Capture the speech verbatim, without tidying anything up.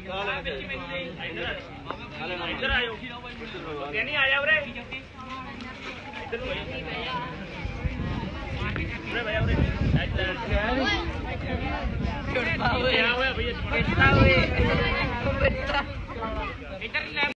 ਇੱਧਰ ਆਇਓ ਨਹੀਂ ਆਇਆ ਉਰੇ ਇੱਧਰ ਨੂੰ ਉਰੇ ਭਈਆ ਉਰੇ ਇੱਧਰ ਹੋਇਆ ਭਈਆ ਇੱਧਰ